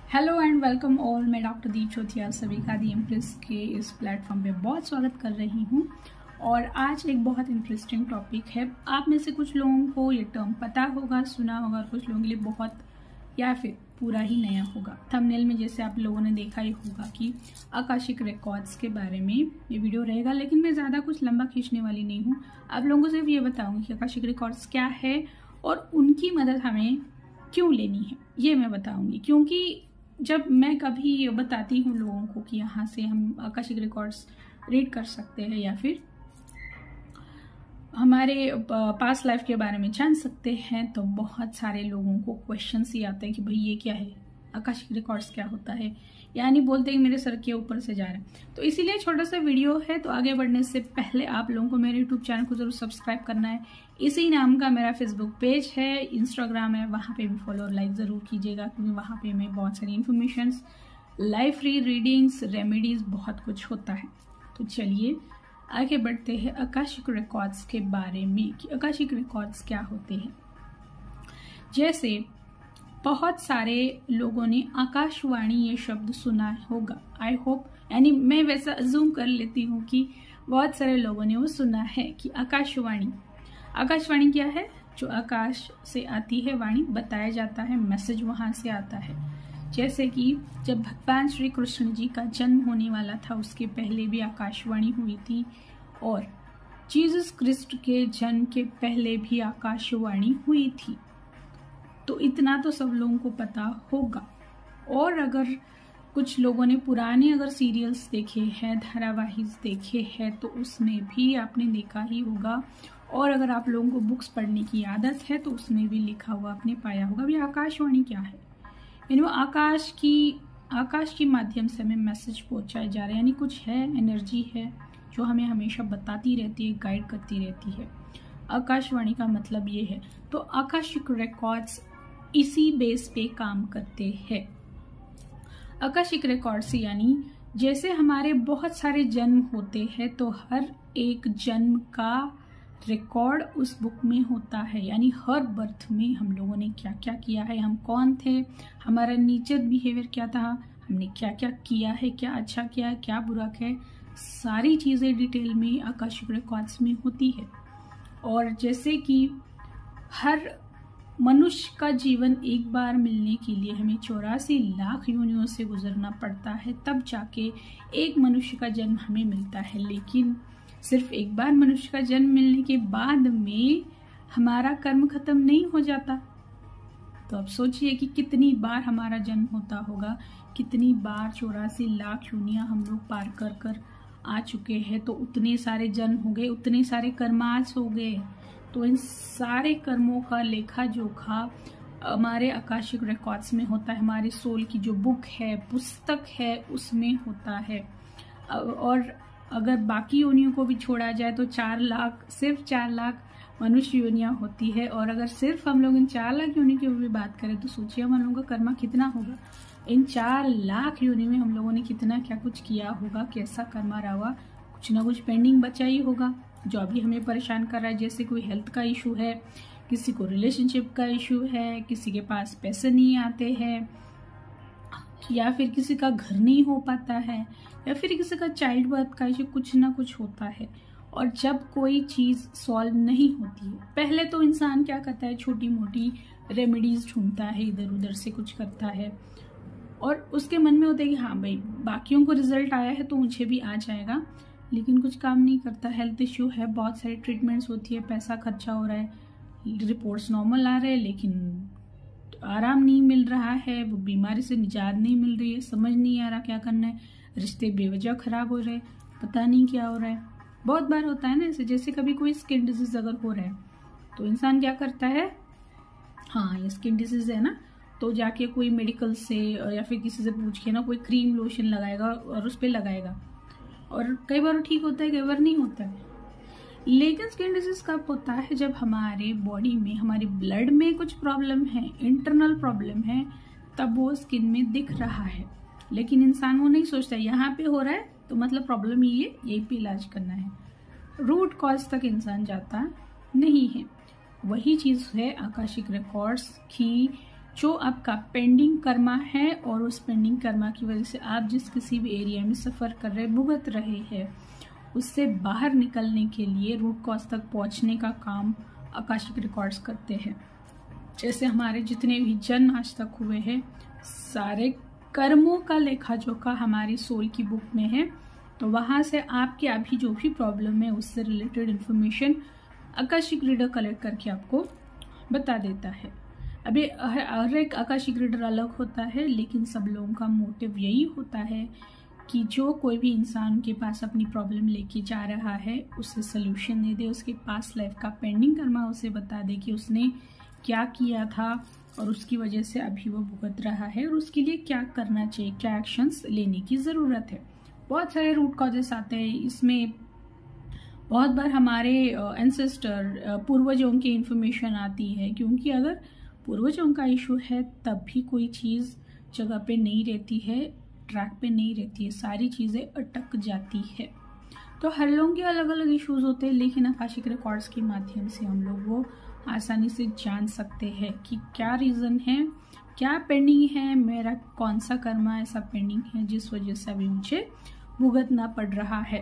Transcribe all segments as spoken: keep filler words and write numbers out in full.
Hello and welcome all. मैं doctor Deep Chauthia सभी का दी इम्प्रेस के इस प्लेटफॉर्म पे बहुत स्वागत कर रही हूँ। और आज एक बहुत इंटरेस्टिंग टॉपिक है। आप में से कुछ लोगों को ये टर्म पता होगा, सुना होगा, और कुछ लोगों के लिए बहुत या फिर पूरा ही नया होगा। थंबनेल में जैसे आप लोगों ने देखा ही होगा कि आकाशिक रिकॉर्ड्स के बारे में ये वीडियो रहेगा, लेकिन मैं ज़्यादा कुछ लंबा खींचने वाली नहीं हूँ। आप लोगों को सिर्फ ये बताऊँगी कि आकाशिक रिकॉर्ड्स क्या है और उनकी मदद हमें क्यों लेनी है, ये मैं बताऊँगी। क्योंकि जब मैं कभी बताती हूँ लोगों को कि यहाँ से हम आकाशिक रिकॉर्ड्स रीड कर सकते हैं या फिर हमारे पास्ट लाइफ के बारे में जान सकते हैं, तो बहुत सारे लोगों को क्वेश्चंस ही आते हैं कि भाई ये क्या है, आकाशिक रिकॉर्ड्स क्या होता है, यानी बोलते हैं मेरे सर के ऊपर से जा रहा है। तो इसीलिए छोटा सा वीडियो है। तो आगे बढ़ने से पहले आप लोगों को मेरे यूट्यूब चैनल को जरूर सब्सक्राइब करना है। इसी नाम का मेरा फेसबुक पेज है, इंस्टाग्राम है, वहाँ पे भी फॉलो और लाइक ज़रूर कीजिएगा, क्योंकि वहाँ पे मैं बहुत सारी information, live free readings, remedies, बहुत कुछ होता है। तो चलिए आगे बढ़ते हैं आकाशिक रिकॉर्ड्स के बारे में कि आकाशिक रिकॉर्ड्स क्या होते हैं। जैसे बहुत सारे लोगों ने आकाशवाणी ये शब्द सुना होगा, आई होप, यानी मैं वैसा अज्यूम कर लेती हूँ कि बहुत सारे लोगों ने वो सुना है कि आकाशवाणी आकाशवाणी क्या है? जो आकाश से आती है वाणी, बताया जाता है, मैसेज वहाँ से आता है। जैसे कि जब भगवान श्री कृष्ण जी का जन्म होने वाला था, उसके पहले भी आकाशवाणी हुई थी, और जीसस क्रिस्ट के जन्म के पहले भी आकाशवाणी हुई थी। तो इतना तो सब लोगों को पता होगा। और अगर कुछ लोगों ने पुराने अगर सीरियल्स देखे हैं, धारावाहिक देखे हैं, तो उसमें भी आपने देखा ही होगा। और अगर आप लोगों को बुक्स पढ़ने की आदत है तो उसमें भी लिखा हुआ आपने पाया होगा। अभी आकाशवाणी क्या है? यानी वो आकाश की आकाश के माध्यम से हमें मैसेज पहुंचाया जा रहा है, यानी कुछ है, एनर्जी है जो हमें हमेशा बताती रहती है, गाइड करती रहती है। आकाशवाणी का मतलब ये है। तो आकाशिक रिकॉर्ड्स इसी बेस पे काम करते हैं। आकाशिक रिकॉर्ड्स यानी जैसे हमारे बहुत सारे जन्म होते हैं, तो हर एक जन्म का रिकॉर्ड उस बुक में होता है। यानी हर बर्थ में हम लोगों ने क्या क्या किया है, हम कौन थे, हमारा नेचर बिहेवियर क्या था, हमने क्या क्या किया है, क्या अच्छा किया है, क्या बुरा किया है, सारी चीज़ें डिटेल में आकाशिक रिकॉर्ड्स में होती है। और जैसे कि हर मनुष्य का जीवन एक बार मिलने के लिए हमें चौरासी लाख योनियों से गुजरना पड़ता है, तब जाके एक मनुष्य का जन्म हमें मिलता है। लेकिन सिर्फ एक बार मनुष्य का जन्म मिलने के बाद में हमारा कर्म खत्म नहीं हो जाता। तो अब सोचिए कि कितनी बार हमारा जन्म होता होगा, कितनी बार चौरासी लाख योनियां हम लोग पार कर कर आ चुके हैं। तो उतने सारे जन्म हो गए, उतने सारे कर्मास हो गए। तो इन सारे कर्मों का लेखा जोखा हमारे आकाशिक रिकॉर्ड्स में होता है। हमारी सोल की जो बुक है, पुस्तक है, उसमें होता है। और अगर बाकी योनियों को भी छोड़ा जाए तो चार लाख सिर्फ चार लाख मनुष्य योनियां होती है। और अगर सिर्फ हम लोग इन चार लाख योनि की भी बात करें तो सोचिए हम लोगों का कर्मा कितना होगा। इन चार लाख योनि में हम लोगों ने कितना क्या कुछ किया होगा, कैसा कर्मा रहा होगा, कुछ ना कुछ पेंडिंग बचा ही होगा जो अभी हमें परेशान कर रहा है। जैसे कोई हेल्थ का इशू है, किसी को रिलेशनशिप का इशू है, किसी के पास पैसे नहीं आते हैं, या फिर किसी का घर नहीं हो पाता है, या फिर किसी का चाइल्ड बर्थ का इशू, कुछ ना कुछ होता है। और जब कोई चीज़ सॉल्व नहीं होती है, पहले तो इंसान क्या करता है, छोटी मोटी रेमेडीज ढूंढता है, इधर उधर से कुछ करता है, और उसके मन में होता है कि हाँ भाई बाकियों को रिजल्ट आया है तो मुझे भी आ जाएगा, लेकिन कुछ काम नहीं करता। हेल्थ इश्यू है, बहुत सारी ट्रीटमेंट्स होती है, पैसा खर्चा हो रहा है, रिपोर्ट्स नॉर्मल आ रहे हैं, लेकिन आराम नहीं मिल रहा है, वो बीमारी से निजात नहीं मिल रही है, समझ नहीं आ रहा क्या करना है, रिश्ते बेवजह खराब हो रहे हैं, पता नहीं क्या हो रहा है। बहुत बार होता है ना ऐसे। जैसे कभी कोई स्किन डिजीज अगर हो रहा है तो इंसान क्या करता है, हाँ ये स्किन डिजीज है ना, तो जाके कोई मेडिकल से या फिर किसी से पूछ के ना कोई क्रीम लोशन लगाएगा और उस पर लगाएगा, और कई बार ठीक होता है, कई बार नहीं होता है। लेकिन स्किन डिजीज कब होता है? जब हमारे बॉडी में, हमारे ब्लड में कुछ प्रॉब्लम है, इंटरनल प्रॉब्लम है, तब वो स्किन में दिख रहा है। लेकिन इंसान वो नहीं सोचता यहाँ पे हो रहा है तो मतलब प्रॉब्लम ये है, यही पे इलाज करना है। रूट कॉज तक इंसान जाता नहीं है। वही चीज़ है आकाशिक रिकॉर्ड्स की, जो आपका पेंडिंग कर्मा है और उस पेंडिंग कर्मा की वजह से आप जिस किसी भी एरिया में सफ़र कर रहे भुगत रहे हैं, उससे बाहर निकलने के लिए रूट कॉज तक पहुंचने का काम आकाशिक रिकॉर्ड्स करते हैं। जैसे हमारे जितने भी जन्म आज तक हुए हैं, सारे कर्मों का लेखा जोखा हमारी सोल की बुक में है। तो वहाँ से आपके अभी जो भी प्रॉब्लम है उससे related information Akashic reader collect करके आपको बता देता है। अभी हर एक आकाशिक रीडर अलग होता है, लेकिन सब लोगों का मोटिव यही होता है कि जो कोई भी इंसान के पास अपनी प्रॉब्लम लेके जा रहा है उसे सल्यूशन दे दे, उसके पास लाइफ का पेंडिंग कर्मा उसे बता दे कि उसने क्या किया था और उसकी वजह से अभी वो भुगत रहा है और उसके लिए क्या करना चाहिए, क्या एक्शंस लेने की ज़रूरत है। बहुत सारे रूट कॉजेस आते हैं इसमें। बहुत बार हमारे एंसेस्टर पूर्वजों की इन्फॉर्मेशन आती है, क्योंकि अगर पूर्वजों का इशू है तब भी कोई चीज़ जगह पे नहीं रहती है, ट्रैक पे नहीं रहती है, सारी चीज़ें अटक जाती है। तो हर लोगों के अलग अलग इश्यूज होते हैं, लेकिन आकाशिक रिकॉर्ड्स के माध्यम से हम लोग वो आसानी से जान सकते हैं कि क्या रीज़न है, क्या पेंडिंग है, मेरा कौन सा कर्मा ऐसा पेंडिंग है जिस वजह से अभी मुझे भुगतना पड़ रहा है।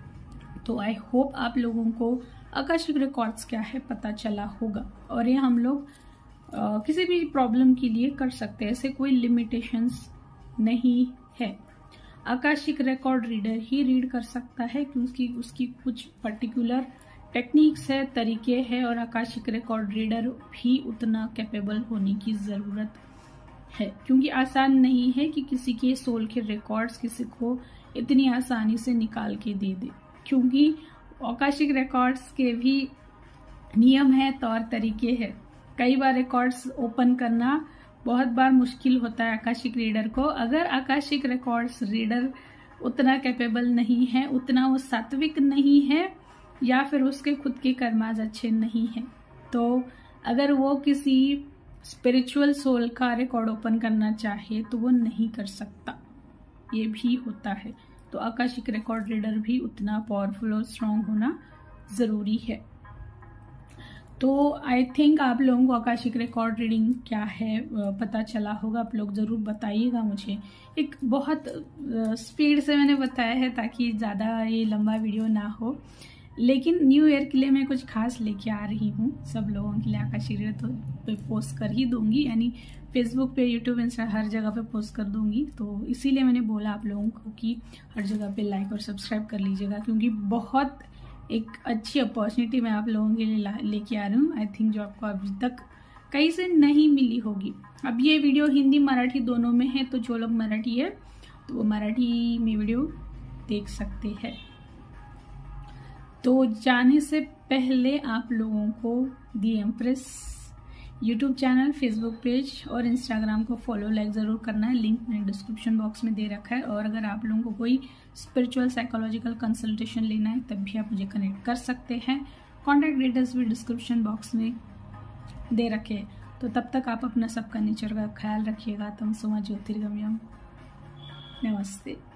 तो आई होप आप लोगों को आकाशिक रिकॉर्ड्स क्या है पता चला होगा, और ये हम लोग आ, किसी भी प्रॉब्लम के लिए कर सकते हैं, ऐसे कोई लिमिटेशंस नहीं है। आकाशिक रिकॉर्ड रीडर ही रीड कर सकता है क्योंकि उसकी कुछ पर्टिकुलर टेक्निक्स है, तरीके हैं, और आकाशिक रिकॉर्ड रीडर भी उतना कैपेबल होने की ज़रूरत है, क्योंकि आसान नहीं है कि किसी के सोल के रिकॉर्ड्स किसी को इतनी आसानी से निकाल के दे दे, क्योंकि आकाशिक रिकॉर्ड्स के भी नियम है, तौर तरीके हैं। कई बार रिकॉर्ड्स ओपन करना बहुत बार मुश्किल होता है आकाशिक रीडर को। अगर आकाशिक रिकॉर्ड्स रीडर उतना कैपेबल नहीं है, उतना वो सात्विक नहीं है, या फिर उसके खुद के कर्माज अच्छे नहीं हैं, तो अगर वो किसी स्पिरिचुअल सोल का रिकॉर्ड ओपन करना चाहे तो वो नहीं कर सकता, ये भी होता है। तो आकाशिक रिकॉर्ड रीडर भी उतना पावरफुल और स्ट्रांग होना ज़रूरी है। तो आई थिंक आप लोगों को आकाशिक रिकॉर्ड रीडिंग क्या है पता चला होगा। आप लोग ज़रूर बताइएगा मुझे। एक बहुत स्पीड से मैंने बताया है ताकि ज़्यादा ये लंबा वीडियो ना हो, लेकिन न्यू ईयर के लिए मैं कुछ खास लेके आ रही हूँ सब लोगों के लिए। आकाशिक रीडर तो पे पोस्ट कर ही दूंगी, यानी फेसबुक पे, यूट्यूब, इंस्टा हर जगह पे पोस्ट कर दूंगी। तो इसीलिए मैंने बोला आप लोगों को कि हर जगह पे लाइक और सब्सक्राइब कर लीजिएगा, क्योंकि बहुत एक अच्छी अपॉर्चुनिटी मैं आप लोगों के लिए लेके आ रही हूँ। आई थिंक जो आपको अभी तक कहीं से नहीं मिली होगी। अब ये वीडियो हिंदी मराठी दोनों में है, तो जो लोग मराठी है तो वो मराठी में वीडियो देख सकते हैं। तो जाने से पहले आप लोगों को the Empress YouTube channel, Facebook page और इंस्टाग्राम को फॉलो, लाइक ज़रूर करना है। लिंक मैंने डिस्क्रिप्शन बॉक्स में दे रखा है। और अगर आप लोगों को कोई स्पिरिचुअल साइकोलॉजिकल कंसल्टेशन लेना है तब भी आप मुझे कनेक्ट कर सकते हैं। कॉन्टैक्ट डिटेल्स भी डिस्क्रिप्शन बॉक्स में दे रखे। तो तब तक आप अपना सबका नेचर का ख्याल रखिएगा। तम सुमा ज्योतिर्गम्यम। नमस्ते।